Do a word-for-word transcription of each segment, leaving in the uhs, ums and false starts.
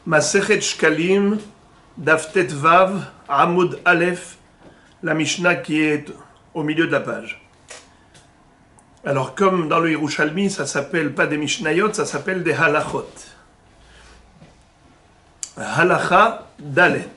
Masechet Shkalim, Daf Tet Vav, Amud Aleph, la Mishnah qui est au milieu de la page. Alors, comme dans le Yerushalmi, ça s'appelle pas des Mishnayot, ça s'appelle des Halachot. Halacha Dalet.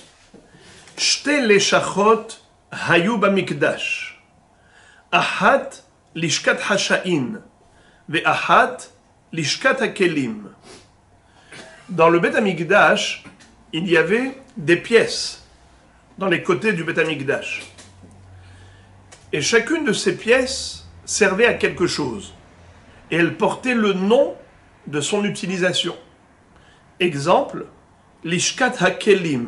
Shte leshachot hayu bamikdash. Ahat lishkat hasha'in. Ve'ahat lishkat hakelim. Dans le Bet Hamikdash, il y avait des pièces dans les côtés du Bet Hamikdash. Et chacune de ces pièces servait à quelque chose. Et elle portait le nom de son utilisation. Exemple, l'ishkat hakelim.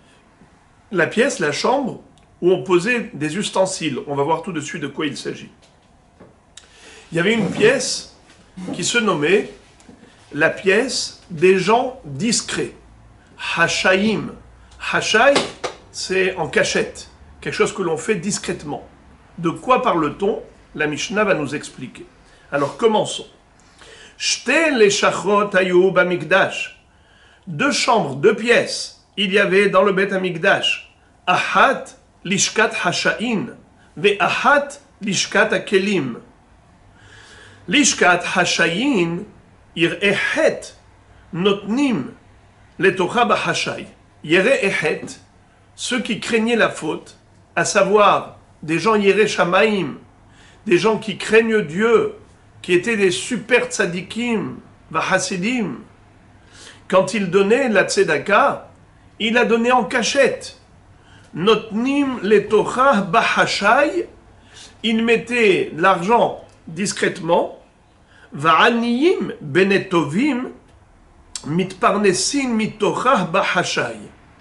La pièce, la chambre, où on posait des ustensiles. On va voir tout de suite de quoi il s'agit. Il y avait une pièce qui se nommait la pièce des gens discrets. Hashaïm. Hashaï, c'est en cachette. Quelque chose que l'on fait discrètement. De quoi parle-t-on? La Mishnah va nous expliquer. Alors commençons. Shte leshachot hayu bamikdash. Deux chambres, deux pièces, il y avait dans le Bet Hamikdash. Ahat lishkat hasha'in. Ve ahat lishkat hakelim. Lishkat hasha'in ir'ehet notnim letocha bahashay. Yere'ehet, ceux qui craignaient la faute, à savoir des gens Yere Shamaim, des gens qui craignent Dieu, qui étaient des super tzadikim, vahasidim. Quand il donnait la tzedaka, il la donnait en cachette. Notnim letocha bahashay, il mettait l'argent discrètement. Va'aniyim benetovim mitparnesin mitocha bahashay.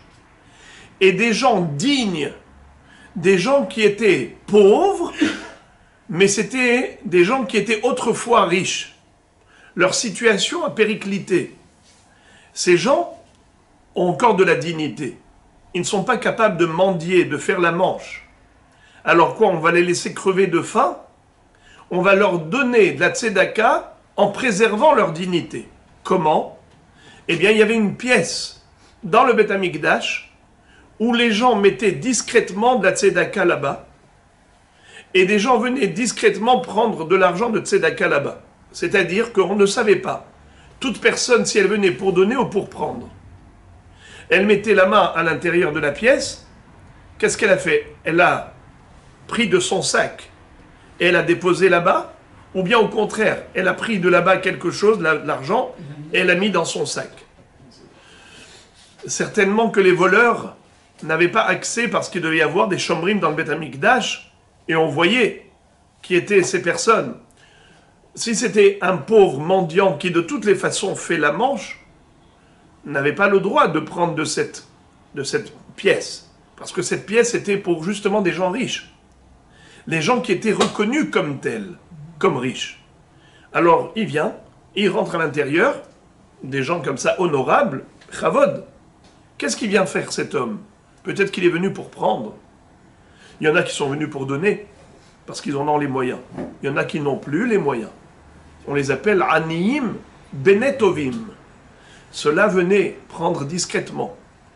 Et des gens dignes, des gens qui étaient pauvres, mais c'était des gens qui étaient autrefois riches. Leur situation a périclité. Ces gens ont encore de la dignité. Ils ne sont pas capables de mendier, de faire la manche. Alors quoi, on va les laisser crever de faim? On va leur donner de la tzedaka en préservant leur dignité. Comment? Eh bien, il y avait une pièce dans le Bet Hamikdash où les gens mettaient discrètement de la tzedaka là-bas et des gens venaient discrètement prendre de l'argent de tzedaka là-bas. C'est-à-dire qu'on ne savait pas. Toute personne, si elle venait pour donner ou pour prendre, elle mettait la main à l'intérieur de la pièce. Qu'est-ce qu'elle a fait? Elle a pris de son sac et elle a déposé là-bas, ou bien au contraire, elle a pris de là-bas quelque chose, de l'argent, et elle a mis dans son sac. Certainement que les voleurs n'avaient pas accès parce qu'il devait y avoir des chomrim dans le Bet Hamikdash, et on voyait qui étaient ces personnes. Si c'était un pauvre mendiant qui de toutes les façons fait la manche, n'avait pas le droit de prendre de cette, de cette pièce, parce que cette pièce était pour justement des gens riches. Les gens qui étaient reconnus comme tels, comme riches. Alors, il vient, il rentre à l'intérieur, des gens comme ça, honorables, chavod. Qu'est-ce qu'il vient faire cet homme? Peut-être qu'il est venu pour prendre. Il y en a qui sont venus pour donner, parce qu'ils en ont les moyens. Il y en a qui n'ont plus les moyens. On les appelle Aniyim Benetovim. Cela venait prendre discrètement.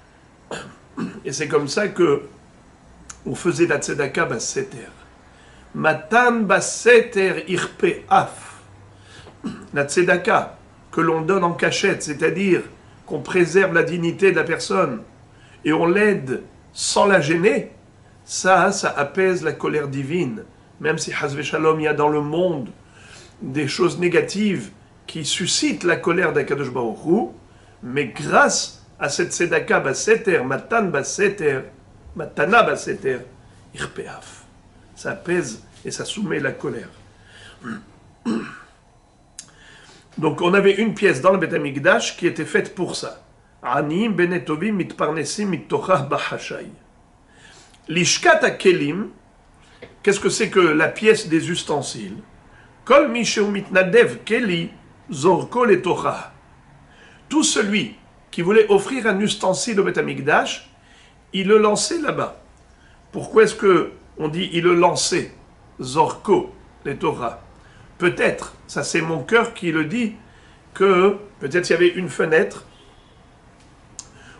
Et c'est comme ça que on faisait la tzedaka basseter. Matan basseter irpe af. La tzedaka que l'on donne en cachette, c'est-à-dire qu'on préserve la dignité de la personne et on l'aide sans la gêner, ça, ça apaise la colère divine. Même si Hazve Shalom, il y a dans le monde des choses négatives qui suscitent la colère d'Akadosh Baruch Hu, mais grâce à cette tzedaka basseter, matan basseter, matana basseter, irpeaf. Ça apaise et ça soumet la colère. Donc on avait une pièce dans le Bet Hamikdash qui était faite pour ça. Ani benetovim mitparnesim mitocha bahashay. Lishkat hakelim, qu'est-ce que c'est que la pièce des ustensiles? Kol misheu mitnadev keli zorko letocha. Tout celui qui voulait offrir un ustensile au Bet Hamikdash, il le lançait là-bas. Pourquoi est-ce que on dit il le lançait? Zorko, les Torah. Peut-être, ça c'est mon cœur qui le dit, que peut-être il y avait une fenêtre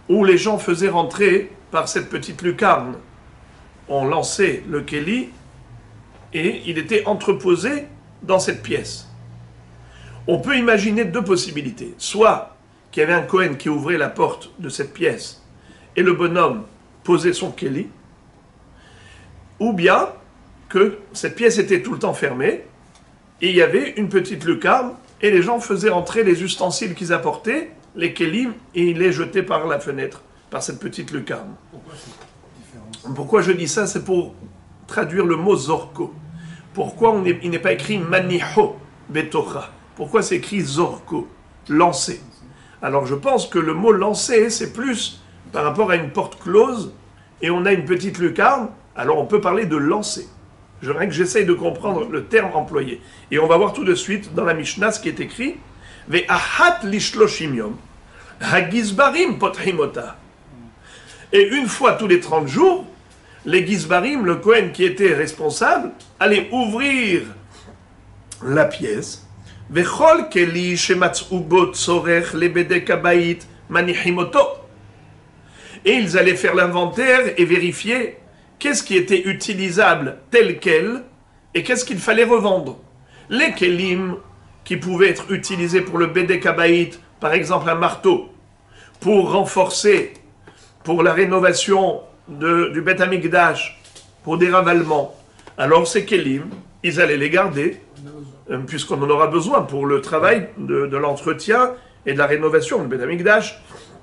où les gens faisaient rentrer par cette petite lucarne. On lançait le kéli et il était entreposé dans cette pièce. On peut imaginer deux possibilités. Soit qu'il y avait un Kohen qui ouvrait la porte de cette pièce et le bonhomme posait son kéli, ou bien que cette pièce était tout le temps fermée et il y avait une petite lucarne et les gens faisaient entrer les ustensiles qu'ils apportaient, les kélim, et ils les jetaient par la fenêtre, par cette petite lucarne. Pourquoi cette différence? Pourquoi je dis ça? C'est pour traduire le mot zorko. Pourquoi on est, il n'est pas écrit maniho betocha? Pourquoi c'est écrit zorko, lancer? Alors je pense que le mot lancer, c'est plus par rapport à une porte close et on a une petite lucarne, alors on peut parler de lancer. Je voudrais que j'essaye de comprendre le terme employé. Et on va voir tout de suite dans la Mishnah ce qui est écrit Ve'ahat lishloshim yom hagizbarim pothimota. Et une fois tous les trente jours, les gizbarim, le Kohen qui était responsable, allait ouvrir la pièce. Ve'chol keli shematz'u bo tzorech lebedek habayit manihimoto. Et ils allaient faire l'inventaire et vérifier qu'est-ce qui était utilisable tel quel et qu'est-ce qu'il fallait revendre. Les kelim qui pouvaient être utilisés pour le bedek habayit, par exemple un marteau, pour renforcer, pour la rénovation de, du Bet Amikdash, pour des ravalements, alors ces kelim, ils allaient les garder, puisqu'on en aura besoin pour le travail de, de l'entretien et de la rénovation du Bet Amikdash.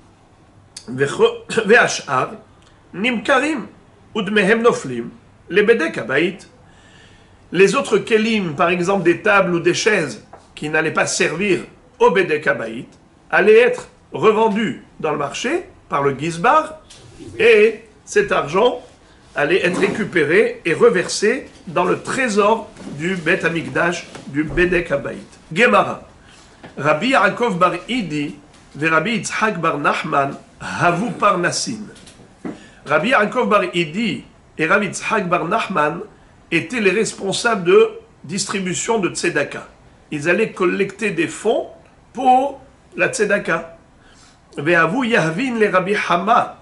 Ve'ashar nimkarim udmehem noflim les bedek habayit. Les autres kelim, par exemple des tables ou des chaises qui n'allaient pas servir au bedek habayit, allaient être revendus dans le marché par le gizbar et cet argent allait être récupéré et reversé dans le trésor du Bet Amikdash, du bedek habayit. Gemara. Rabbi Yaakov bar Idi ve Rabbi Yitzhak bar Nachman havu parnasim. Rabbi Yaakov bar Idi et Rabbi Yitzhak bar Nachman étaient les responsables de distribution de tzedaka. Ils allaient collecter des fonds pour la tzedaka. Ve'avu yahvin le Rabbi Hama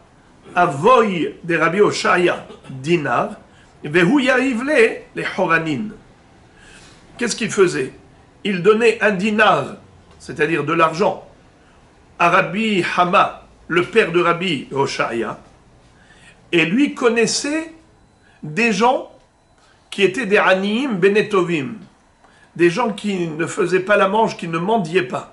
avoy de Rabbi Oshaya dinar ve'hu yahivle les horanin. Qu'est-ce qu'il faisait? Il donnait un dinar, c'est-à-dire de l'argent, à Rabbi Hama, le père de Rabbi Oshaya, et lui connaissait des gens qui étaient des Aniim Benetovim, des gens qui ne faisaient pas la manche, qui ne mendiaient pas,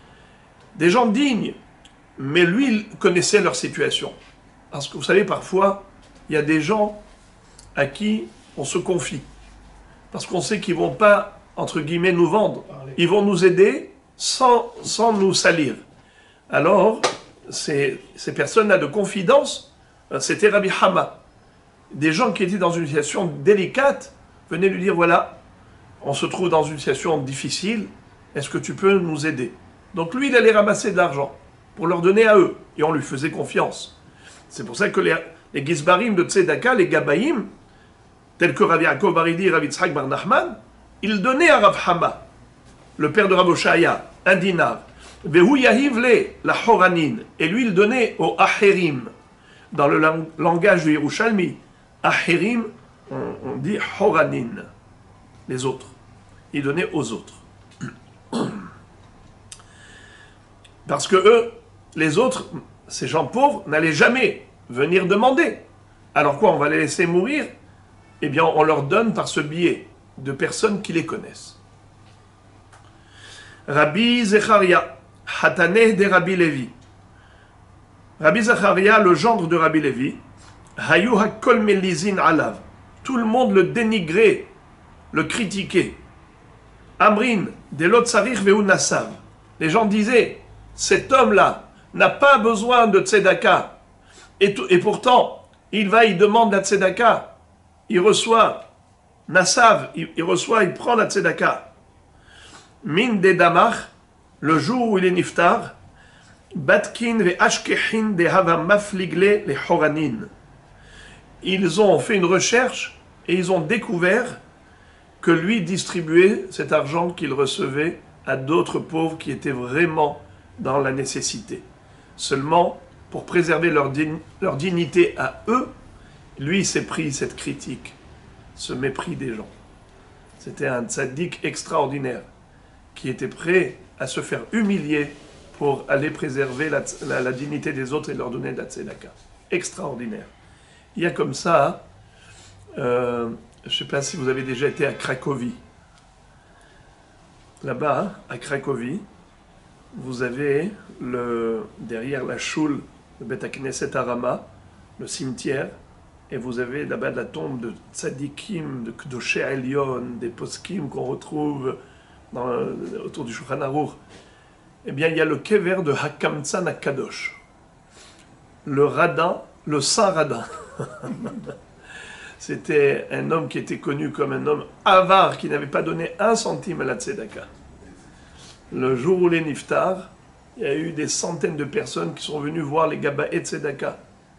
des gens dignes, mais lui il connaissait leur situation. Parce que vous savez, parfois, il y a des gens à qui on se confie, parce qu'on sait qu'ils ne vont pas, entre guillemets, nous vendre, ils vont nous aider sans, sans nous salir. Alors, ces, ces personnes-là de confidence, c'était Rabbi Hama. Des gens qui étaient dans une situation délicate venaient lui dire, voilà, on se trouve dans une situation difficile, est-ce que tu peux nous aider? Donc lui, il allait ramasser de l'argent pour leur donner à eux, et on lui faisait confiance. C'est pour ça que les, les Gizbarim de Tzedaka, les Gabaïm, tels que Rabbi Yaakov bar Idi et Rabbi Yitzhak bar Nachman, ils donnaient à Rav Hama, le père de Rav Oshaya, un dinar. Vehu yahivle la horanin, et lui il donnait aux acherim. Dans le lang- langage du Yerushalmi, acherim, on, on dit horanin, les autres. Il donnait aux autres. Parce que eux, les autres, ces gens pauvres, n'allaient jamais venir demander. Alors quoi, on va les laisser mourir? Eh bien, on leur donne par ce biais de personnes qui les connaissent. Rabbi Zecharia, Hataneh de Rabbi Levi. Rabbi Zecharia, le gendre de Rabbi Levi, Hayu hakol melizin alav. Tout le monde le dénigrait, le critiquait. Amrin, de l'otsarich ve'u nasav. Les gens disaient, cet homme-là n'a pas besoin de tzedaka. Et, tout, et pourtant, il va, il demande la tzedaka. Il reçoit nasav, il, il reçoit, il prend la tzedaka. Min de damach, le jour où il est niftar, batkin ve ashkehin de hava mafligle les horanin. Ils ont fait une recherche et ils ont découvert que lui distribuait cet argent qu'il recevait à d'autres pauvres qui étaient vraiment dans la nécessité. Seulement, pour préserver leur, din- leur dignité à eux, lui il s'est pris cette critique, ce mépris des gens. C'était un tzaddik extraordinaire qui était prêt à se faire humilier pour aller préserver la, la, la dignité des autres et leur donner de la tzedaka. Extraordinaire. Il y a comme ça, euh, je ne sais pas si vous avez déjà été à Cracovie. Là-bas, à Cracovie, vous avez le, derrière la choule, le Bet HaKnesset Arama, le cimetière, et vous avez là-bas la tombe de tzadikim, de Kdoshé Elyon, des poskim qu'on retrouve dans, autour du Shulchan Aruch. Eh bien, il y a le kever de Hakamtzan HaKadosh, le radin, le saint radin. C'était un homme qui était connu comme un homme avare, qui n'avait pas donné un centime à la tzedaka. Le jour où les niftar, il y a eu des centaines de personnes qui sont venues voir les gabaïs tzedaka.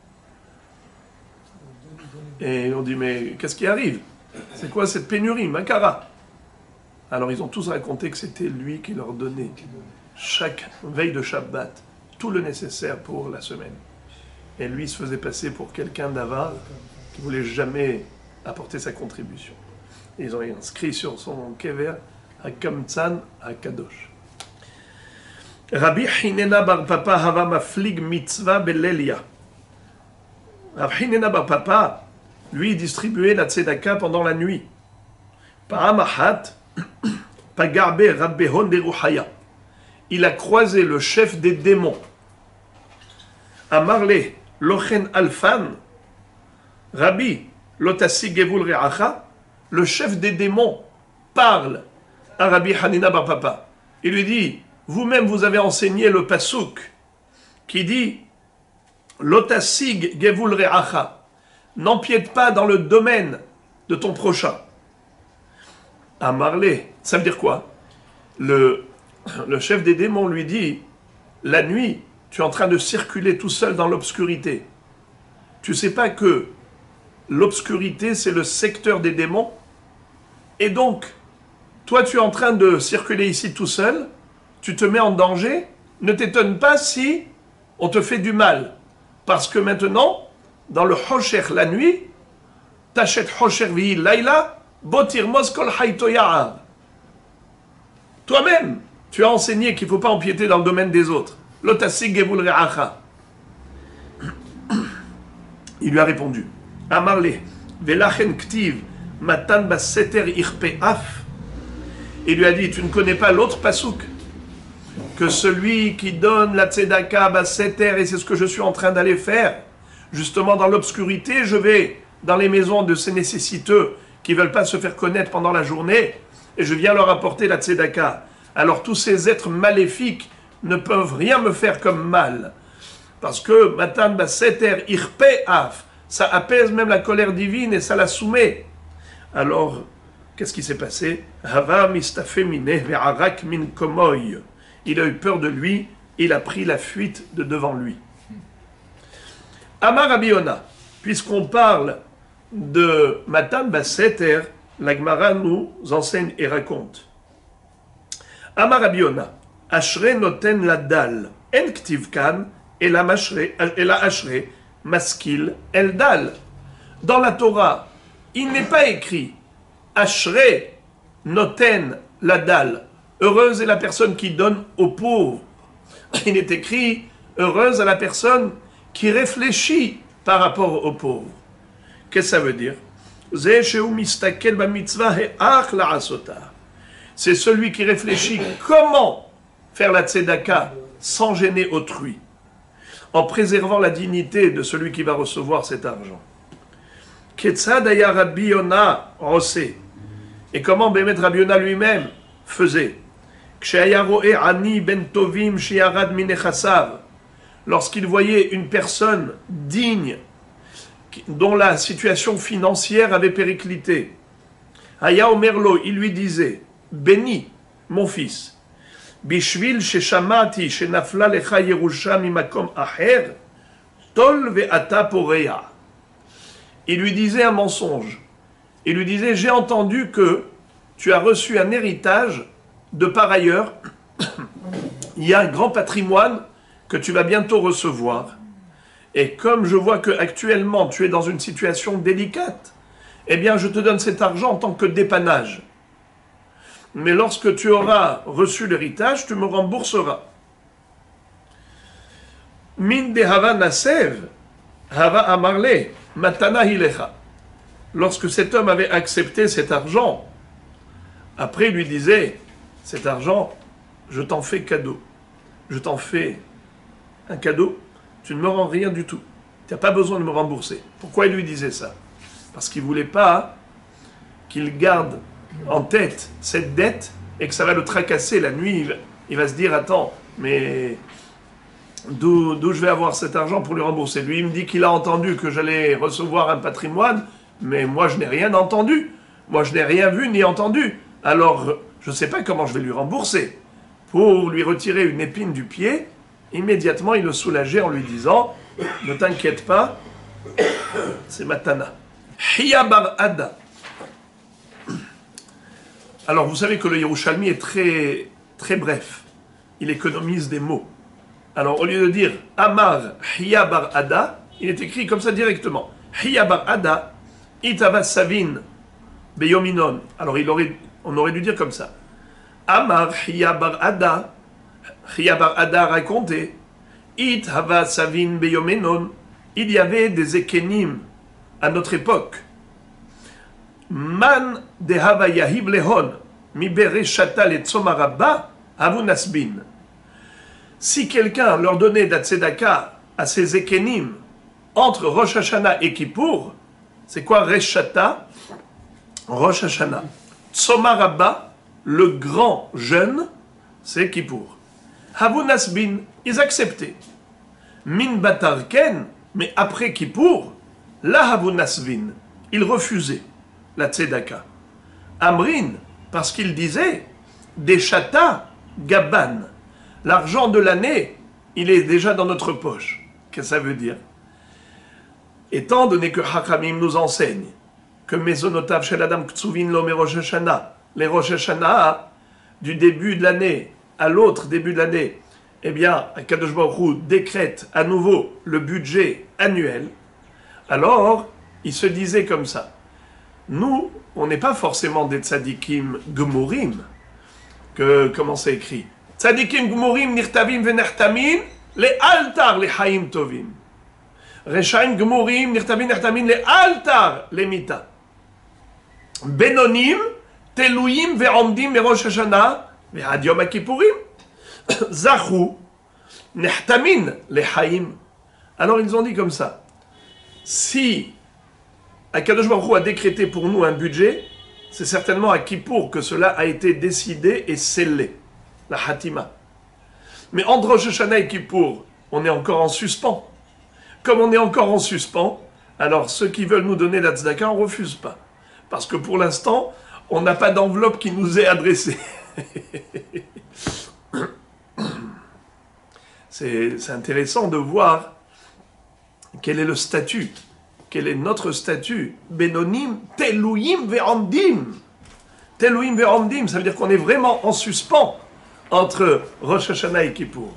Et on dit, mais qu'est-ce qui arrive? C'est quoi cette pénurie, Makara? Alors ils ont tous raconté que c'était lui qui leur donnait chaque veille de Shabbat tout le nécessaire pour la semaine. Et lui se faisait passer pour quelqu'un d'avare qui ne voulait jamais apporter sa contribution. Et ils ont inscrit sur son kever Hakamtzan HaKadosh. Rabbi Hinena bar Papa hava maflig mitzvah belelia. Rabbi Hinena bar Papa, lui, distribuait la tzedaka pendant la nuit. Pa'amahat pagarbe rabbehon de Ruhaya. Il a croisé le chef des démons. Amarle lochen alfan. Rabbi lotasi gevul re'acha. Le chef des démons parle à Rabbi Hanina bar Papa. Il lui dit, vous-même vous avez enseigné le pasuk qui dit lotasig gevul re'acha. N'empiète pas dans le domaine de ton prochain. Amarle, ça veut dire quoi? le, le chef des démons lui dit, la nuit, tu es en train de circuler tout seul dans l'obscurité. Tu ne sais pas que l'obscurité, c'est le secteur des démons? Et donc, toi, tu es en train de circuler ici tout seul, tu te mets en danger, ne t'étonne pas si on te fait du mal. Parce que maintenant, dans le Hosher, la nuit, Tachet Hosher vi Laila, Botir Moskol Haito Ya'ar. Toi-même, tu as enseigné qu'il ne faut pas empiéter dans le domaine des autres. Lotasig Gevul Re'acha. Il lui a répondu, Amarle, Velachen Ktiv, Matan Baseter Irpe Af. Il lui a dit, tu ne connais pas l'autre pasouk que celui qui donne la tzedaka Baseter, et c'est ce que je suis en train d'aller faire. Justement, dans l'obscurité, je vais dans les maisons de ces nécessiteux qui ne veulent pas se faire connaître pendant la journée, et je viens leur apporter la tzedaka. Alors tous ces êtres maléfiques ne peuvent rien me faire comme mal. Parce que Matan Baseter Irpe Af, ça apaise même la colère divine et ça la soumet. Alors, qu'est-ce qui s'est passé? Hava mistafemine ve'arak min komoy. Il a eu peur de lui, il a pris la fuite de devant lui. Amar Rabbi Yona, puisqu'on parle de Matan Baseter, la Gemara nous enseigne et raconte. Amar Rabbi Yona, Ashre noten la dal, en ktivkan, et la ashre, maskil, el dal. Dans la Torah, il n'est pas écrit Ashre noten la dal, heureuse est la personne qui donne aux pauvres. Il est écrit heureuse est la personne qui réfléchit par rapport aux pauvres. Qu'est-ce que ça veut dire? C'est celui qui réfléchit comment faire la tzedaka sans gêner autrui, en préservant la dignité de celui qui va recevoir cet argent. Ketzadaya Rabbi Yona Rosé. Et comment Bémet Rabbi Yona lui-même faisait? Ani ben tovim shiarad minechasav. Lorsqu'il voyait une personne digne, dont la situation financière avait périclité, Aya Omerlo, il lui disait, béni, mon fils, Bishvil sheshamati shenafla lecha yerusha mimakom aher, tol ve'ata poreya. Il lui disait un mensonge. Il lui disait, j'ai entendu que tu as reçu un héritage de par ailleurs, il y a un grand patrimoine que tu vas bientôt recevoir. Et comme je vois que actuellement tu es dans une situation délicate, eh bien je te donne cet argent en tant que dépannage. Mais lorsque tu auras reçu l'héritage, tu me rembourseras. Min de hava nasev, hava amarle, matana hilecha. Lorsque cet homme avait accepté cet argent, après il lui disait, cet argent, je t'en fais cadeau. Je t'en fais un cadeau, tu ne me rends rien du tout. Tu n'as pas besoin de me rembourser. Pourquoi il lui disait ça? Parce qu'il ne voulait pas qu'il garde en tête cette dette et que ça va le tracasser la nuit. Il va, il va se dire, attends, mais d'où, d'où je vais avoir cet argent pour lui rembourser? Lui, il me dit qu'il a entendu que j'allais recevoir un patrimoine, mais moi, je n'ai rien entendu. Moi, je n'ai rien vu ni entendu. Alors, je ne sais pas comment je vais lui rembourser. Pour lui retirer une épine du pied, immédiatement, il le soulageait en lui disant, ne t'inquiète pas, c'est Matana. Hiya bar Ada. Alors, vous savez que le Yerushalmi est très, très bref. Il économise des mots. Alors, au lieu de dire Amar Hiya bar Ada, il est écrit comme ça directement. Hiya bar Ada, Itava Savin Beyominon. Alors, il aurait, on aurait dû dire comme ça. Amar Hiya bar Ada, Hiya bar Ada racontait, Itava Savin Beyominon. Il y avait des ékénim à notre époque. Man de hava yahib lehon mi bereshata le tzomarabba avu nasbin. Si quelqu'un leur donnait d'atsedaka à ses ékénim entre Rosh Hashanah et Kippour, c'est quoi Reshata? Rosh Hashanah. Tzomarabba, le grand jeûne, c'est Kippour. Avu nasbin, ils acceptaient. Min batarken, mais après Kippour, la avu nasbin, ils refusaient la tzedaka. Amrin, parce qu'il disait, des chata gaban, l'argent de l'année, il est déjà dans notre poche. Qu'est-ce que ça veut dire? Étant donné que Hachamim nous enseigne que Mesonotav shel Adam Ktsuvin lo Rosh Hashanah, les Rosh Hashanah, du début de l'année à l'autre début de l'année, eh bien, Akadosh Baruch Hu décrète à nouveau le budget annuel. Alors, il se disait comme ça. Nous, on n'est pas forcément des tzadikim gmurim, que, comment c'est écrit? Tzadikim gmurim nirtavim venertamin, les altar les haim tovim. Reshaim gmurim nirtavim nertamin, les altar les mita. Benonim, teluim ve'omdim merosh Hashanah, ve'ad yom HaKippurim. Zachu, nirtamin les haim. Alors ils ont dit comme ça. Si Akadosh Baruch Hu a décrété pour nous un budget, c'est certainement à Kippour que cela a été décidé et scellé, la Hatima. Mais entre Rosh Hashanah et Kippour, on est encore en suspens. Comme on est encore en suspens, alors ceux qui veulent nous donner la tzedaka, on ne refuse pas. Parce que pour l'instant, on n'a pas d'enveloppe qui nous est adressée. c'est, c'est intéressant de voir quel est le statut. Quel est notre statut? Benonim, telouim ve'omdim. Telouim ve'omdim, ça veut dire qu'on est vraiment en suspens entre Rosh Hashanah et Kippour.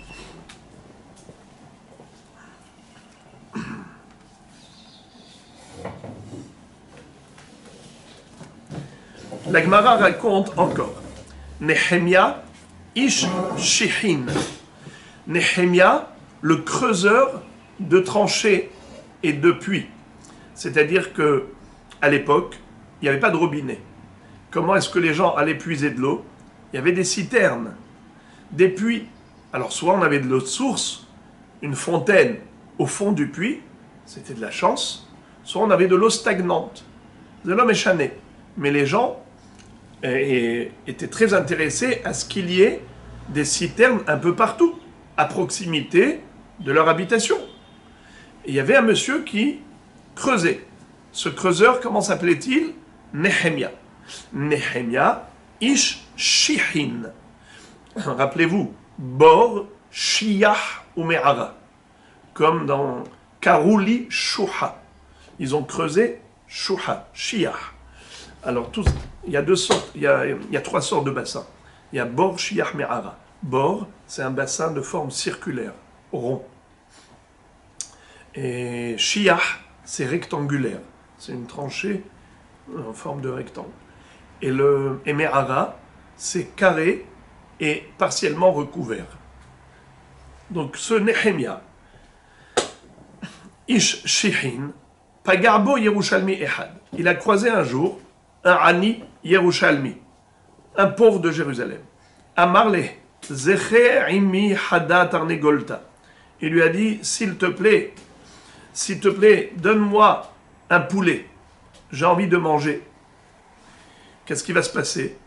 La Gemara raconte encore. Nehemia ish shihin. Nehemia, le creuseur de tranchées et de puits. C'est-à-dire que à l'époque, il n'y avait pas de robinet. Comment est-ce que les gens allaient puiser de l'eau? Il y avait des citernes, des puits. Alors soit on avait de l'eau de source, une fontaine au fond du puits, c'était de la chance, soit on avait de l'eau stagnante, de l'eau méchanée. Mais les gens eh, étaient très intéressés à ce qu'il y ait des citernes un peu partout, à proximité de leur habitation. Et il y avait un monsieur qui creusait. Ce creuseur, comment s'appelait-il? Nehemia. Nehemia ish shihin. Rappelez-vous, bor, shiach ou me'ara. Comme dans Karuli Shuha. Ils ont creusé Shuha, shiach. Alors, tous, il y a deux sortes, il y a, il y a trois sortes de bassins. Il y a bor, shiach, me'ara. Bor, c'est un bassin de forme circulaire, rond. Et shiah, c'est rectangulaire. C'est une tranchée en forme de rectangle. Et le et me'ara, c'est carré et partiellement recouvert. Donc ce Nehemia, Ish Shihin, Pagarbo Yerushalmi Ehad. Il a croisé un jour un Ani Yerushalmi, un pauvre de Jérusalem. Amarle, Zecher Imi Hada Tarnegolta. Il lui a dit, s'il te plaît, s'il te plaît, donne-moi un poulet. J'ai envie de manger. Qu'est-ce qui va se passer?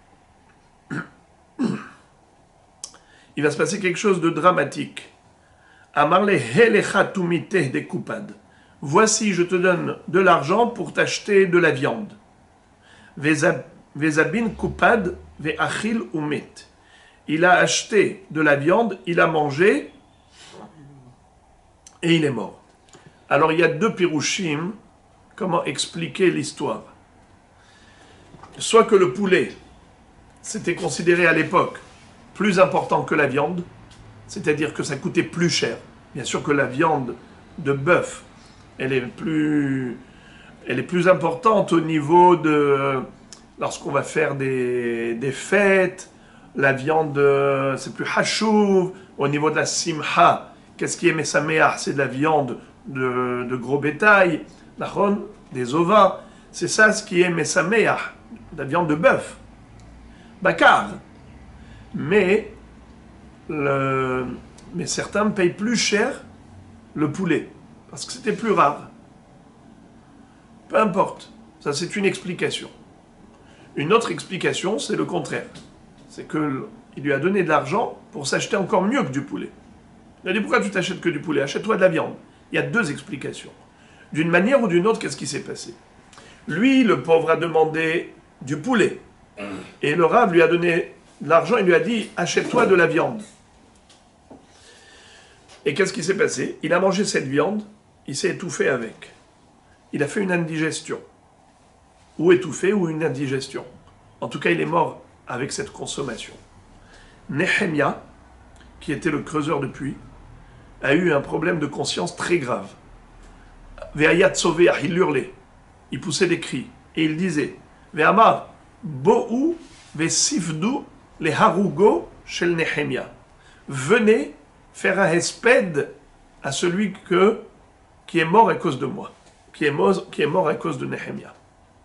Il va se passer quelque chose de dramatique. Amarle Helecha Tumite de Kupad. Voici, je te donne de l'argent pour t'acheter de la viande. Vezabin Kupad Ve'achil Umit. Il a acheté de la viande, il a mangé et il est mort. Alors il y a deux pirouchim. Comment expliquer l'histoire? Soit que le poulet, c'était considéré à l'époque plus important que la viande, c'est-à-dire que ça coûtait plus cher. Bien sûr que la viande de bœuf, elle est plus, elle est plus importante au niveau de... Lorsqu'on va faire des, des fêtes, la viande, c'est plus hachouv. Au niveau de la simha, qu'est-ce qui est mesameach? C'est de la viande de, de gros bétail, des ovins. C'est ça ce qui est mesameach, la viande de bœuf. Bakar. Mais, le, mais certains payent plus cher le poulet, parce que c'était plus rare. Peu importe, ça c'est une explication. Une autre explication, c'est le contraire. C'est qu'il lui a donné de l'argent pour s'acheter encore mieux que du poulet. Il a dit, pourquoi tu t'achètes que du poulet? Achète-toi de la viande. Il y a deux explications. D'une manière ou d'une autre, qu'est-ce qui s'est passé? Lui, le pauvre, a demandé du poulet. Et le Rav lui a donné de l'argent, il lui a dit, achète-toi de la viande. Et qu'est-ce qui s'est passé? Il a mangé cette viande, il s'est étouffé avec. Il a fait une indigestion. Ou étouffé, ou une indigestion. En tout cas, il est mort avec cette consommation. Nehemia, qui était le creuseur de puits, a eu un problème de conscience très grave. Ve'ayat soveah, il hurlait, il poussait des cris, et il disait, Ve'amar, bo'u ve'sifdu le harugo shel Nehemia. Venez faire un hesped à celui que, qui est mort à cause de moi, qui est mort, qui est mort à cause de Nehemia.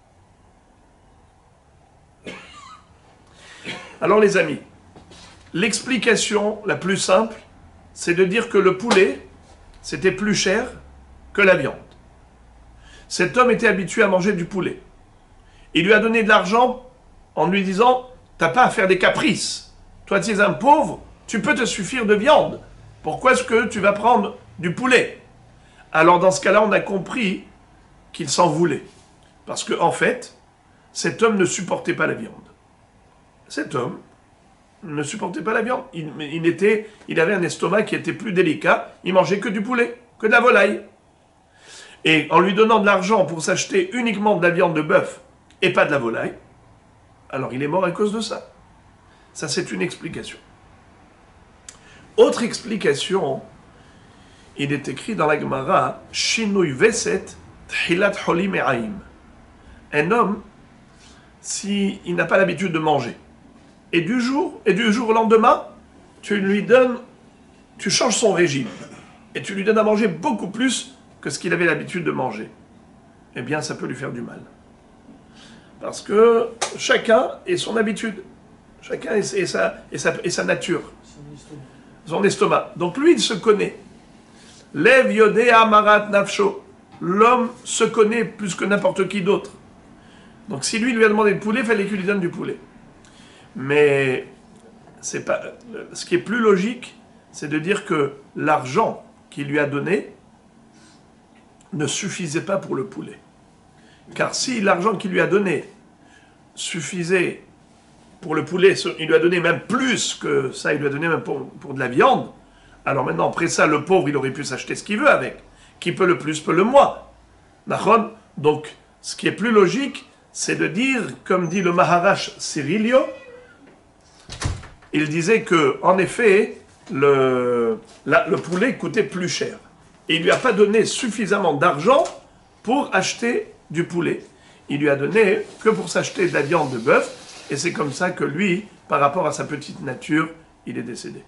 Alors les amis, l'explication la plus simple, c'est de dire que le poulet, c'était plus cher que la viande. Cet homme était habitué à manger du poulet. Il lui a donné de l'argent en lui disant, t'as pas à faire des caprices. Toi, tu es un pauvre, tu peux te suffire de viande. Pourquoi est-ce que tu vas prendre du poulet? Alors dans ce cas-là, on a compris qu'il s'en voulait. Parce qu'en en fait, cet homme ne supportait pas la viande. Cet homme ne supportait pas la viande. Il, il, était, il avait un estomac qui était plus délicat. Il mangeait que du poulet, que de la volaille. Et en lui donnant de l'argent pour s'acheter uniquement de la viande de bœuf et pas de la volaille, alors il est mort à cause de ça. Ça, c'est une explication. Autre explication, il est écrit dans la Gemara, Shinui Veset, Tchilat Holim E'aim. Un homme, s'il n'a pas l'habitude de manger, et du jour, et du jour au lendemain, tu lui donnes, tu changes son régime, et tu lui donnes à manger beaucoup plus que ce qu'il avait l'habitude de manger, eh bien ça peut lui faire du mal. Parce que chacun est son habitude, chacun est, est, sa, est, sa, est sa nature, son estomac. Donc lui, il se connaît. Lev yodea marat nafsho. L'homme se connaît plus que n'importe qui d'autre. Donc si lui lui a demandé de poulet, il fallait qu'il lui donne du poulet. Mais c'est pas, ce qui est plus logique, c'est de dire que l'argent qu'il lui a donné ne suffisait pas pour le poulet. Car si l'argent qu'il lui a donné suffisait pour le poulet, il lui a donné même plus que ça, il lui a donné même pour, pour de la viande, alors maintenant, après ça, le pauvre, il aurait pu s'acheter ce qu'il veut avec. Qui peut le plus, peut le moins. Donc, ce qui est plus logique, c'est de dire, comme dit le Maharash Cyrilio, il disait que, en effet, le, la, le poulet coûtait plus cher. et il lui a pas donné suffisamment d'argent pour acheter du poulet. Il lui a donné que pour s'acheter de la viande de bœuf, et c'est comme ça que lui, par rapport à sa petite nature, il est décédé.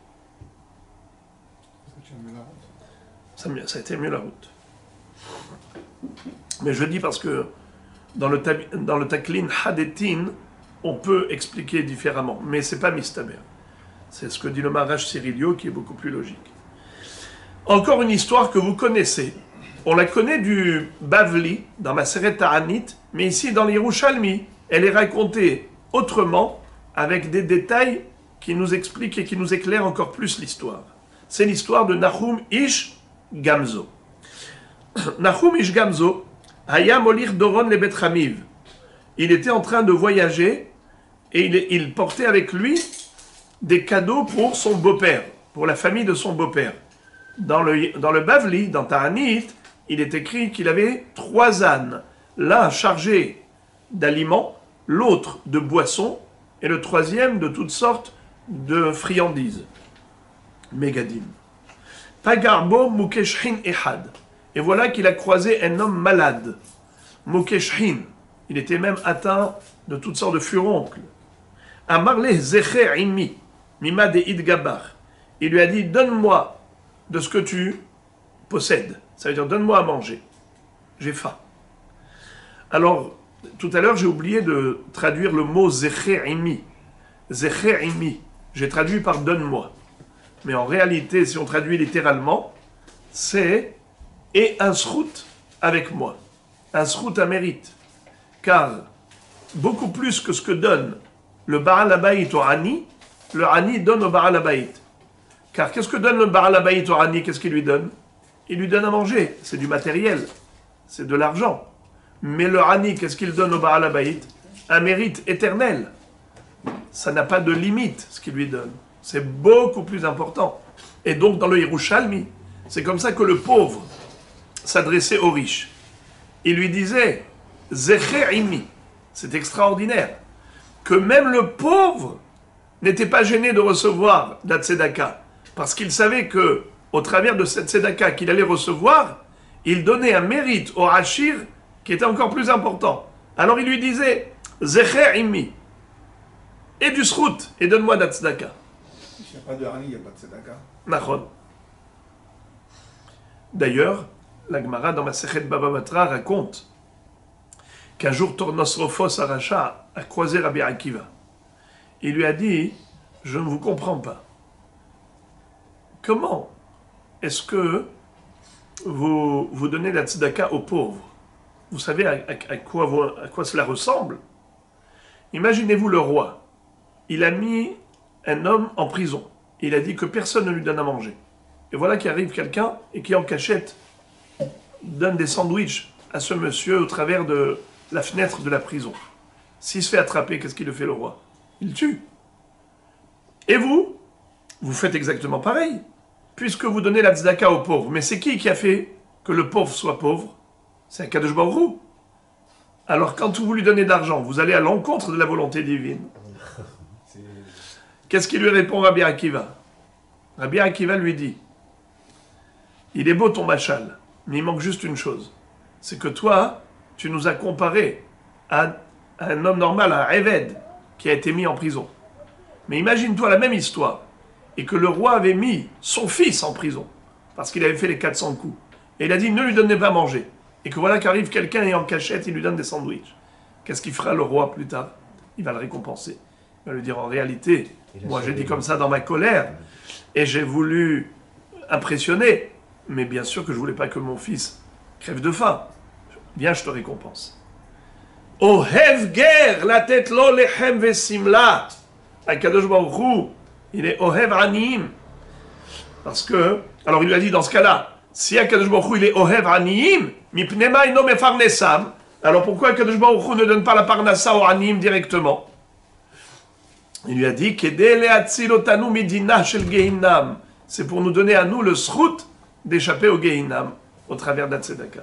Ça, ça a été mieux la route. Mais je dis parce que dans le, dans le taklin hadetin, on peut expliquer différemment, mais c'est pas mistaber. C'est ce que dit le Maharaj Cyrilio qui est beaucoup plus logique. Encore une histoire que vous connaissez. On la connaît du Bavli, dans ma Maseret Ta'anit, mais ici dans l'Yerushalmi, elle est racontée autrement, avec des détails qui nous expliquent et qui nous éclairent encore plus l'histoire. C'est l'histoire de Nahum Ish Gamzo. Nahum Ish Gamzo, Haya Molir Doron le Bet Hamiv. Il était en train de voyager et il, il portait avec lui des cadeaux pour son beau-père, pour la famille de son beau-père. Dans le, dans le Bavli, dans Ta'anit, il est écrit qu'il avait trois ânes, l'un chargé d'aliments, l'autre de boissons, et le troisième de toutes sortes de friandises. Megadim. Pagarbo Mukeshhin Ehad. Et voilà qu'il a croisé un homme malade. Mukeshhin. Il était même atteint de toutes sortes de furoncles. Amarle Zecher Imi. Mima de Idgabar. Il lui a dit, donne-moi de ce que tu possèdes. Ça veut dire, donne-moi à manger. J'ai faim. Alors, tout à l'heure, j'ai oublié de traduire le mot Zecher Imi. Zecher Imi. J'ai traduit par donne-moi. Mais en réalité, si on traduit littéralement, c'est et un srout avec moi. Un srout à mérite. Car, beaucoup plus que ce que donne le Baal Habayit au Ani, le Ani donne au Baal Habayit. Car qu'est-ce que donne le Baal Habayit au Ani? Qu'est-ce qu'il lui donne? Il lui donne à manger. C'est du matériel. C'est de l'argent. Mais le Ani, qu'est-ce qu'il donne au Baal Habayit? Un mérite éternel. Ça n'a pas de limite, ce qu'il lui donne. C'est beaucoup plus important. Et donc, dans le Yerushalmi, c'est comme ça que le pauvre s'adressait aux riches. Il lui disait, Zecher Imi. C'est extraordinaire. Que même le pauvre n'était pas gêné de recevoir la tzedaka. Parce qu'il savait que, au travers de cette tzedaka qu'il allait recevoir, il donnait un mérite au Hachir qui était encore plus important. Alors il lui disait, Zecher Imi. Et du srout, et donne-moi de la tzedaka. Il n'y a pas de Hani, il n'y a pas de tzedaka. Nachon. D'ailleurs, la Gemara dans ma Masechet Baba Batra raconte qu'un jour Tornosrophos Aracha a croisé Rabbi Akiva. Il lui a dit, je ne vous comprends pas. Comment est-ce que vous, vous donnez la tzedaka aux pauvres? Vous savez à, à, à, quoi, vous, à quoi cela ressemble? Imaginez-vous le roi. Il a mis un homme en prison. Il a dit que personne ne lui donne à manger. Et voilà qu'arrive quelqu'un et qui en cachette donne des sandwichs à ce monsieur au travers de la fenêtre de la prison. S'il se fait attraper, qu'est-ce qu'il le fait le roi? Il tue. Et vous, vous faites exactement pareil, puisque vous donnez la tzedaka aux pauvres. Mais c'est qui qui a fait que le pauvre soit pauvre? C'est Akadosh Baruch Hu. Alors quand vous lui donnez d'argent, vous allez à l'encontre de la volonté divine. Qu'est-ce qu'il lui répond Rabbi Akiva? Rabbi Akiva lui dit, il est beau ton machal, mais il manque juste une chose. C'est que toi, tu nous as comparé à un homme normal, à un Eved, qui a été mis en prison. Mais imagine-toi la même histoire, et que le roi avait mis son fils en prison, parce qu'il avait fait les quatre cents coups. Et il a dit, ne lui donnez pas à manger. Et que voilà qu'arrive quelqu'un et en cachette, il lui donne des sandwichs. Qu'est-ce qu'il fera le roi plus tard? Il va le récompenser. Il va lui dire, en réalité, moi j'ai dit comme ça dans ma colère, et j'ai voulu impressionner, mais bien sûr que je ne voulais pas que mon fils crève de faim. Viens, je te récompense. Ohev ger la tête lo lechem vesimla. Akadosh Baruch Hu, il est Ohev Aniyim. Parce que, alors il lui a dit dans ce cas-là, si Akadosh Baruch Hu il est Ohev Aniyim, mipnema ino mefarnesam, alors pourquoi Akadosh Baruch Hu ne donne pas la parnassa au Aniyim directement? Il lui a dit c'est pour nous donner à nous le srout d'échapper au Gehinam au travers de la tzedaka.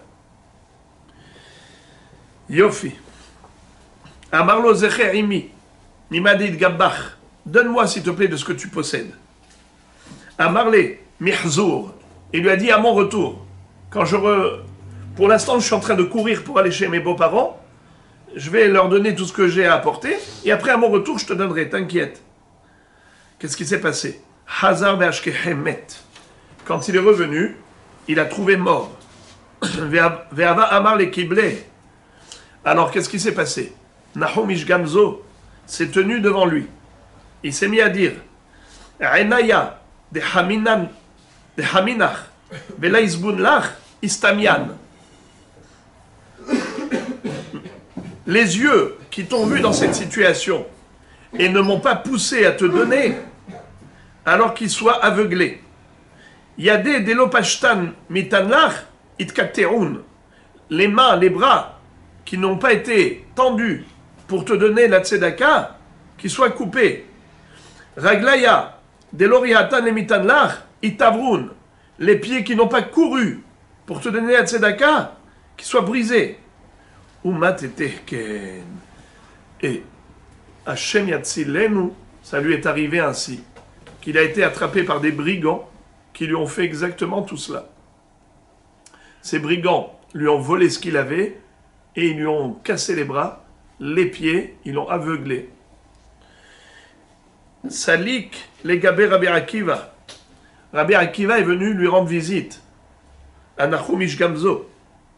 Yofi. Amarlo zecher imi. Nimadid gabbach. Donne-moi s'il te plaît de ce que tu possèdes. Amarle mihzour. Il lui a dit à mon retour. quand je re... Pour l'instant, je suis en train de courir pour aller chez mes beaux-parents. Je vais leur donner tout ce que j'ai à apporter. Et après, à mon retour, je te donnerai. T'inquiète. Qu'est-ce qui s'est passé? Hazar be'ashkehemet. Quand il est revenu, il a trouvé mort. Ve'ava amar le kiblé. Alors, qu'est-ce qui s'est passé? Nahum Ishgamzo s'est tenu devant lui. Il s'est mis à dire Ainaya de Haminan de Haminach Vela Isbunlach Istamian. Les yeux qui t'ont vu dans cette situation et ne m'ont pas poussé à te donner, alors qu'ils soient aveuglés. Yadé delopashtan mitanlach itkakterun. Les mains, les bras qui n'ont pas été tendus pour te donner la tzedaka, qui soient coupés. Raglaya deloriatan mitanlach itavrun. Les pieds qui n'ont pas couru pour te donner la tzedaka, qui soient brisés. Et Hashem Yatzilenu, ça lui est arrivé ainsi, qu'il a été attrapé par des brigands qui lui ont fait exactement tout cela. Ces brigands lui ont volé ce qu'il avait et ils lui ont cassé les bras, les pieds, ils l'ont aveuglé. Salik legabé Rabbi Akiva. Rabbi Akiva est venu lui rendre visite à Nahum Ishgamzo.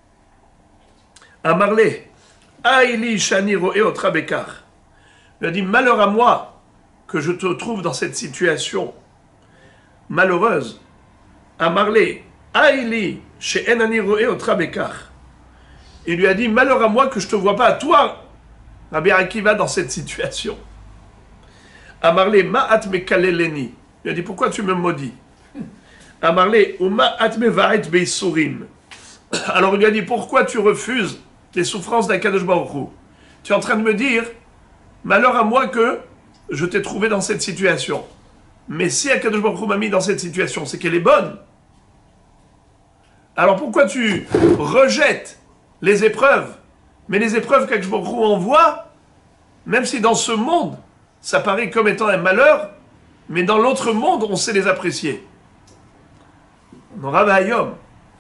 Amarle, Aïli Shani Roé Otrabekar. Il a dit, malheur à moi que je te trouve dans cette situation malheureuse. Amarle, Aïli She'enani Roé Otrabekar. Il lui a dit, malheur à moi que je ne te vois pas à toi, Rabbi Akiva, dans cette situation. Amarle, Ma'at Mekaleleni. Il a dit, pourquoi tu me maudis? Amarle, Uma'at Meva'et Beisurim. Alors il lui a dit, pourquoi tu refuses les souffrances d'Akadosh Baruch Hu? Tu es en train de me dire, malheur à moi que je t'ai trouvé dans cette situation. Mais si Akadosh Baruch Hu m'a mis dans cette situation, c'est qu'elle est bonne. Alors pourquoi tu rejettes les épreuves? Mais les épreuves qu'Akadosh Baruch Hu envoie, même si dans ce monde, ça paraît comme étant un malheur, mais dans l'autre monde, on sait les apprécier. Nora Vayom.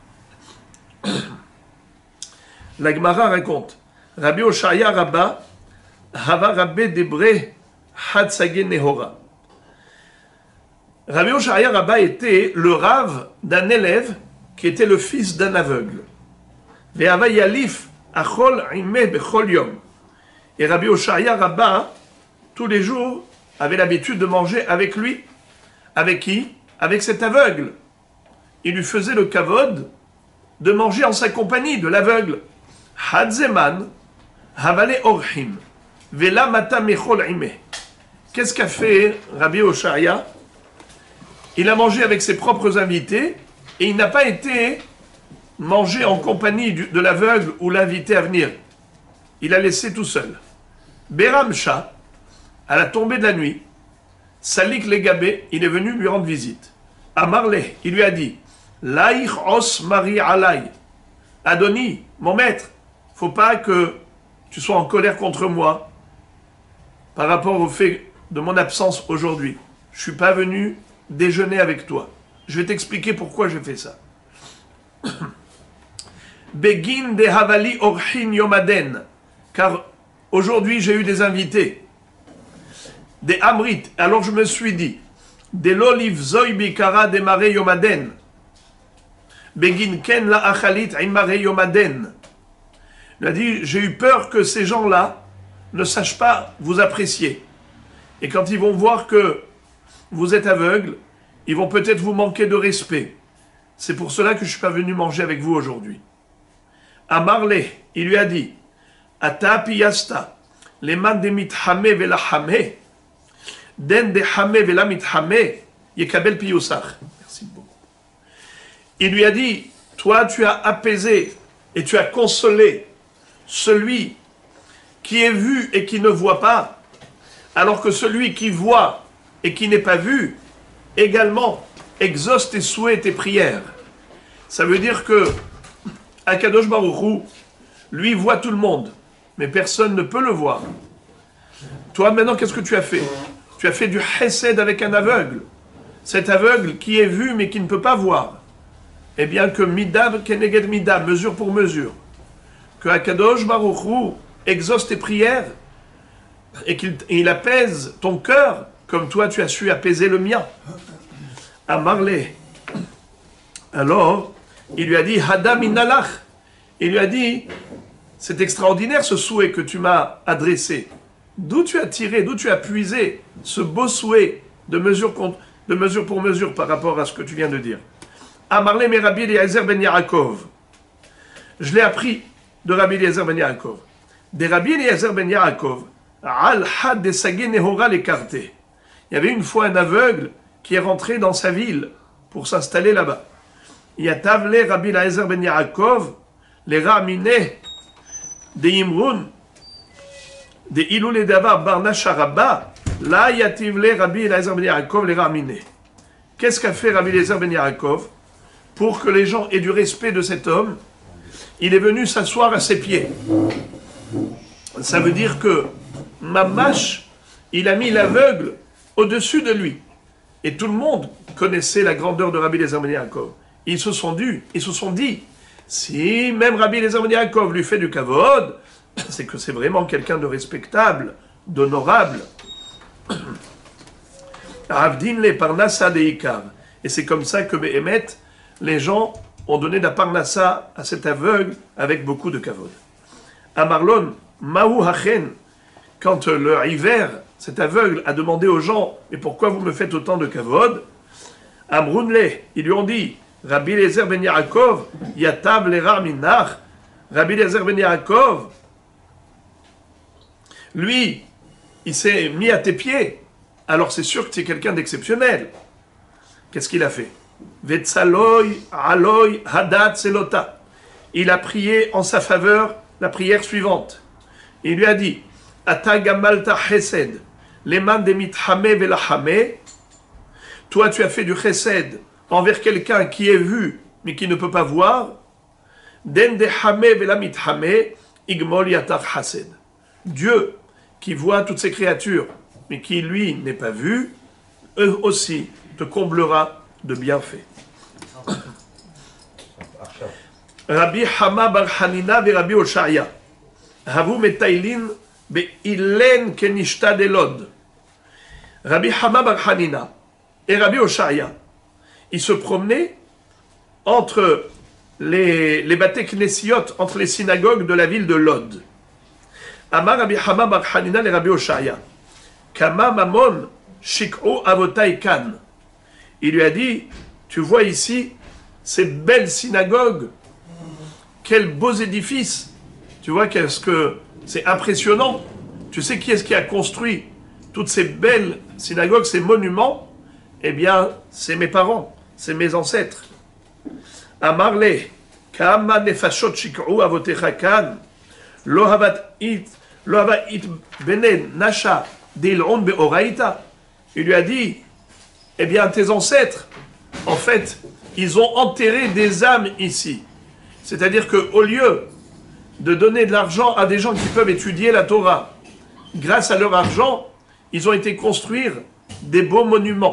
La Gemara raconte, Rabbi Oshaya Rabba, Hava Rabbe Debre Hatsage Nehora. Rabbi Oshaya Rabba était le rave d'un élève qui était le fils d'un aveugle. Ve'ava Yalif Achol Ime Bechol Yom. Et Rabbi Oshaya Rabba, tous les jours, avait l'habitude de manger avec lui. Avec qui? Avec cet aveugle. Il lui faisait le kavod de manger en sa compagnie, de l'aveugle. Hadzeman, Havale Orhim, Vela Mata Mechol Ime. Qu'est-ce qu'a fait Rabbi Oshaya? Il a mangé avec ses propres invités et il n'a pas été mangé en compagnie du, de l'aveugle ou l'invité à venir. Il a laissé tout seul. Beramcha, à la tombée de la nuit, Salik Legabé, il est venu lui rendre visite. Amarle, il lui a dit, Laïch os Mari Alay. Adoni, mon maître, faut pas que tu sois en colère contre moi par rapport au fait de mon absence aujourd'hui. Je suis pas venu déjeuner avec toi. Je vais t'expliquer pourquoi j'ai fait ça. Begin de Havali Orhin Yomaden. Car aujourd'hui j'ai eu des invités. Des Amrit. Alors je me suis dit, de l'olive Zoy Bikara de Mare Yomaden. Begin Ken la Achalit Imare Yomaden. Il a dit, j'ai eu peur que ces gens-là ne sachent pas vous apprécier. Et quand ils vont voir que vous êtes aveugle, ils vont peut-être vous manquer de respect. C'est pour cela que je ne suis pas venu manger avec vous aujourd'hui. Amarle, il lui a dit, Ata piyasta, les man de mithame vela hame, den de hame vela mithame, yekabel piyusach. Merci beaucoup. Il lui a dit, toi tu as apaisé et tu as consolé celui qui est vu et qui ne voit pas, alors que celui qui voit et qui n'est pas vu, également exauce tes souhaits et tes prières. Ça veut dire que Akadosh Baruch Hu, lui, voit tout le monde, mais personne ne peut le voir. Toi, maintenant, qu'est-ce que tu as fait? Tu as fait du chesed avec un aveugle. Cet aveugle qui est vu, mais qui ne peut pas voir. eh bien que Mida keneged Mida, mesure pour mesure, que Akadosh Baruch Hu exauce tes prières et qu'il il apaise ton cœur comme toi tu as su apaiser le mien. Amarle. Alors, il lui a dit Hada minalach. Il lui a dit c'est extraordinaire ce souhait que tu m'as adressé. D'où tu as tiré, d'où tu as puisé ce beau souhait de mesure, de mesure pour mesure par rapport à ce que tu viens de dire. Amarle mais Rabbi Eliezer ben Yaakov. Je l'ai appris de Rabbi Eliezer ben Yaakov. De Rabbi Eliezer ben Yaakov, al had de sagé nehora l'écarté. Il y avait une fois un aveugle qui est rentré dans sa ville pour s'installer là-bas. Yatavle Rabbi Eliezer ben Yaakov, les ramine de Imrun, de Ilou le Davar Barnacha Rabba, là Yativle Rabbi Eliezer ben Yaakov, les ramine. Qu'est-ce qu'a fait Rabbi Eliezer ben Yaakov pour que les gens aient du respect de cet homme? Il est venu s'asseoir à ses pieds. Ça veut dire que Mamash, il a mis l'aveugle au-dessus de lui. Et tout le monde connaissait la grandeur de Rabbi Eliezer ben Yaakov. Ils se sont dit, ils se sont dit, si même Rabbi Eliezer ben Yaakov lui fait du kavod, c'est que c'est vraiment quelqu'un de respectable, d'honorable. Avdin le parnassa de Ikav. Et c'est comme ça que Behemet, les gens ont donné de la parnassa à cet aveugle avec beaucoup de kavod. Amarlon, Mahu Hachen, quand le hiver, cet aveugle a demandé aux gens, mais pourquoi vous me faites autant de kavod? Amrunle, ils lui ont dit, Rabbi Eliezer ben Yaakov, Yatab l'era minach. Rabbi Eliezer ben Yaakov, lui, il s'est mis à tes pieds. Alors c'est sûr que c'est quelqu'un d'exceptionnel. Qu'est-ce qu'il a fait? Vetsaloy, aloy, hadat, selota. Il a prié en sa faveur la prière suivante. Il lui a dit, Ata gamalta chesed, leman de mithame velachame. Toi, tu as fait du chesed envers quelqu'un qui est vu, mais qui ne peut pas voir. Den de hame vela mithame, igmol yatar chased. Dieu, qui voit toutes ces créatures, mais qui, lui, n'est pas vu, eux aussi te comblera de bienfaits. Rabbi Hama bar Hanina ve Rabbi Oshaya. Havu metailin be ilen kenishta delod. Rabbi Hama bar Hanina et Rabbi Oshaya, ils se promenaient entre les, les Bate Knesiot, entre les synagogues de la ville de Lod. Amar Rabbi Hama bar Hanina et Rabbi Oshaya. Kama mamon shik'u avotai kan. Il lui a dit, tu vois ici ces belles synagogues, quels beaux édifices. Tu vois qu'est-ce que c'est impressionnant. Tu sais qui est-ce qui a construit toutes ces belles synagogues, ces monuments? Eh bien, c'est mes parents, c'est mes ancêtres. Amarle, kama nefashot shik'u avotecha kan, lo havat it, lo havat it benen nasha d'il'on be'oraita. Il lui a dit, eh bien, tes ancêtres, en fait, ils ont enterré des âmes ici. C'est-à-dire qu'au lieu de donner de l'argent à des gens qui peuvent étudier la Torah, grâce à leur argent, ils ont été construire des beaux monuments.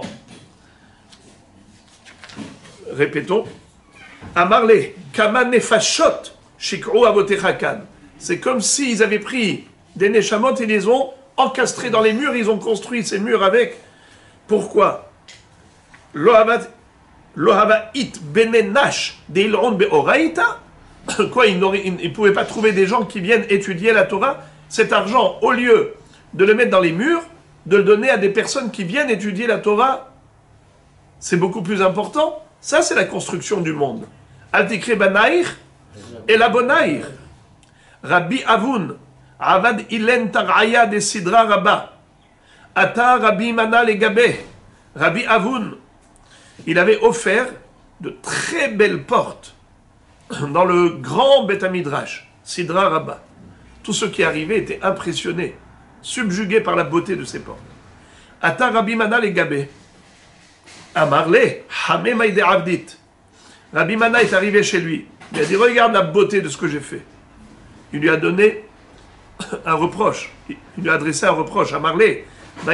Répétons. Amarle, kama nefashot, shik'u avotecha kan. C'est comme s'ils avaient pris des neshamot et les ont encastrés dans les murs, ils ont construit ces murs avec. Pourquoi? Lohava it benenash deilron beoraita. Quoi, ils ne pouvaient pas trouver des gens qui viennent étudier la Torah? Cet argent, au lieu de le mettre dans les murs, de le donner à des personnes qui viennent étudier la Torah, c'est beaucoup plus important. Ça, c'est la construction du monde. Altikre banaïr et la bonaïr. Rabbi Avun, Avad ilen taraya de sidra rabba. Ata Rabbi Mana legabe. Rabbi Avun, il avait offert de très belles portes dans le grand Beth Midrash, Sidra Rabba. Tous ceux qui arrivaient étaient impressionnés, subjugués par la beauté de ces portes. Ata Rabbi Mana legabe. Amarle, Hame maïde avdit. Rabbi Mana est arrivé chez lui. Il a dit, regarde la beauté de ce que j'ai fait. Il lui a donné un reproche. Il lui a adressé un reproche. Amarle,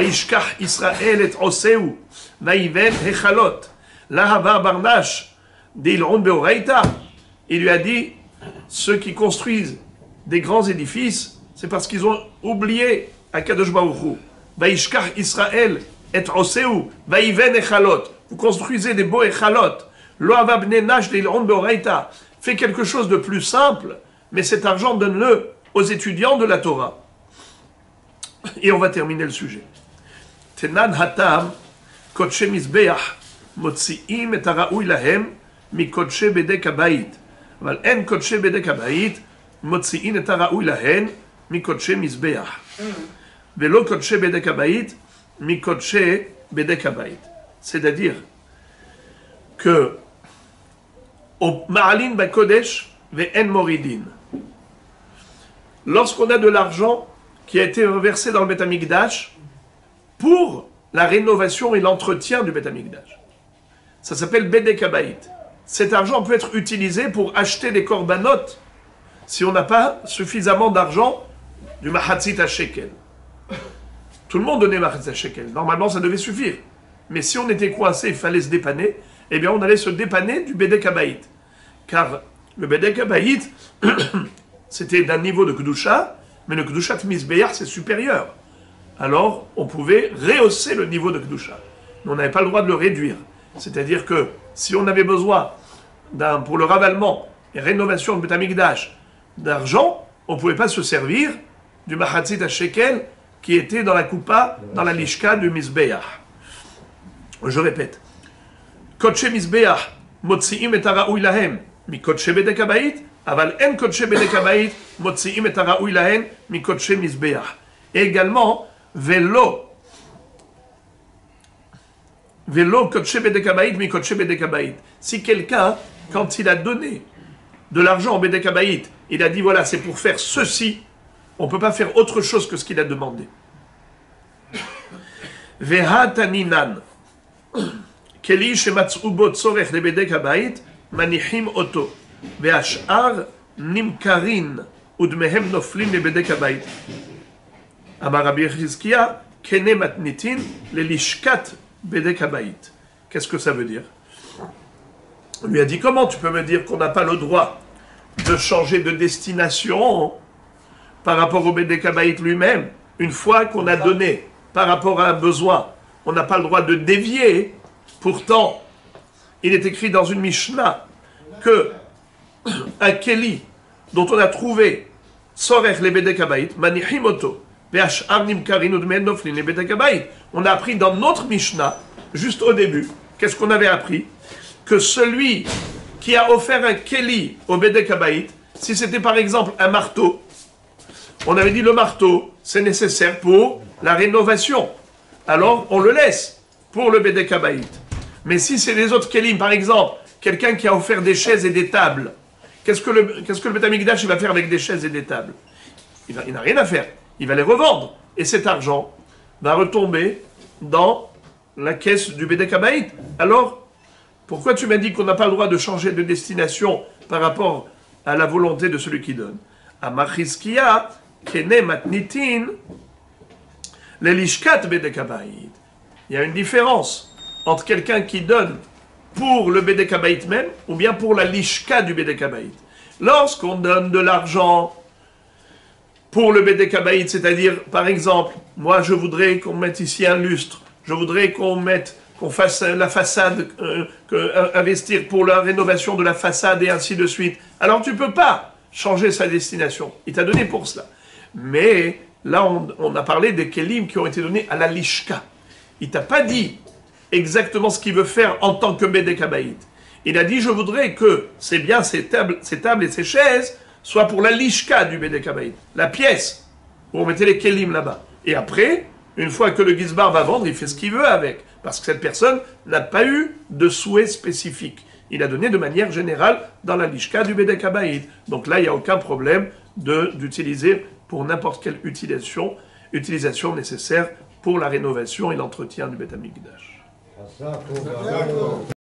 Vaishkach Israël et Oseu, Vaïven Hechalot, Lahava Barnash, d'Ilron Beoraita. Il lui a dit, ceux qui construisent des grands édifices, c'est parce qu'ils ont oublié Akadosh Baruch Hu. Vaishkach Israël et Oseu, Vaiven Echalot. Vous construisez des beaux Echalot. Lo ava bnei nash d'Ilron Beoraita. Fais quelque chose de plus simple, mais cet argent, donne-le aux étudiants de la Torah. Et on va terminer le sujet. Tenan hatam kodshe mizbeach motzi'im et haraoui lahem mi kodshe bedek habayit. אבל אין קודשי בדק הבית מוציאים את הראוי להן מקודשי מזבח. ולא קודשי בדק הבית מקודשי בדק הבית. C'est-à-dire que au ma'alin b'kodesh ve'en moridin. Lorsqu'on a de l'argent qui a été reversé dans le Beth Amikdash pour la rénovation et l'entretien du Beth Amikdash, ça s'appelle Bedek Habayit. Cet argent peut être utilisé pour acheter des korbanot si on n'a pas suffisamment d'argent du mahatzit à shekel. Tout le monde donnait mahatzit à shekel. Normalement, ça devait suffire. Mais si on était coincé, il fallait se dépanner, eh bien, on allait se dépanner du Bedek Habayit. Car le Bedek Habayit, c'était d'un niveau de Kedusha, mais le Kedushat Mizbeach, c'est supérieur. Alors, on pouvait rehausser le niveau de Kedusha. Mais on n'avait pas le droit de le réduire. C'est-à-dire que si on avait besoin, d'un, pour le ravalement et rénovation de Beth Amikdash, d'argent, on ne pouvait pas se servir du Mahatzit à Shekel qui était dans la Koupa, dans la Lishka du Mizbeach. Je répète. Kodshe Mizbeach, Motzi'im et Haraoui Lahem, mi Kodshe Bedek Habayit, aval en Kodshe Bedek Habayit, Motzi'im et Haraoui Lahem, mi Kodshe Mizbeach. Et également, Velo, Velo Kodshe Bedek Habayit, mi Kodshe Bedek Habayit. Si quelqu'un, quand il a donné de l'argent au Bedek Habayit, il a dit voilà, c'est pour faire ceci, on ne peut pas faire autre chose que ce qu'il a demandé. Vehataninan. Keli shematz'u bo tzorech le Bedek Habayit, manichim oto. Ve'ash'ar nimkarin, udmehem noflim le Bedek Habayit. Amar Rabbi Chizkiya, kene matnitin, le lishkat Bedek Habayit. Qu'est-ce que ça veut dire? On lui a dit, comment tu peux me dire qu'on n'a pas le droit de changer de destination par rapport au Bedek Habayit lui-même, une fois qu'on a donné par rapport à un besoin, on n'a pas le droit de dévier. Pourtant, il est écrit dans une Mishnah que un Keli dont on a trouvé Sorech le Bedek Habayit, Manihimoto, on a appris dans notre Mishnah, juste au début, qu'est-ce qu'on avait appris? Que celui qui a offert un Keli au Bedek Habayit, si c'était par exemple un marteau, on avait dit le marteau, c'est nécessaire pour la rénovation. Alors, on le laisse pour le Bedek Habayit. Mais si c'est les autres Kelim, par exemple, quelqu'un qui a offert des chaises et des tables, qu'est-ce que le, qu'est-ce que le Beth Amikdash il va faire avec des chaises et des tables? Il, va, il n'a rien à faire. Il va les revendre. Et cet argent va retomber dans la caisse du Bedek Habayit. Alors, pourquoi tu m'as dit qu'on n'a pas le droit de changer de destination par rapport à la volonté de celui qui donne? Amar Chizkiya, kene matnitin, le lishkat Bedek Habayit. Il y a une différence entre quelqu'un qui donne pour le Bedek Habayit même, ou bien pour la lishka du Bedek Habayit. Lorsqu'on donne de l'argent pour le Bedek Habayit, c'est-à-dire, par exemple, moi je voudrais qu'on mette ici un lustre, je voudrais qu'on mette, qu'on fasse la façade, euh, que, euh, investir pour la rénovation de la façade et ainsi de suite. Alors tu ne peux pas changer sa destination. Il t'a donné pour cela. Mais là, on, on a parlé des kelim qui ont été donnés à la lishka. Il t'a pas dit exactement ce qu'il veut faire en tant que Bedek Habayit. Il a dit, je voudrais que c'est bien ces tables, ces tables et ces chaises soient pour la lishka du Bedek Habayit, la pièce où on mettait les kelim là-bas. Et après, une fois que le Gizbar va vendre, il fait ce qu'il veut avec. Parce que cette personne n'a pas eu de souhait spécifique. Il a donné de manière générale dans la lishka du Bedek Habayit. Donc là, il n'y a aucun problème de, d'utiliser pour n'importe quelle utilisation, utilisation nécessaire pour la rénovation et l'entretien du Beth Amikdash.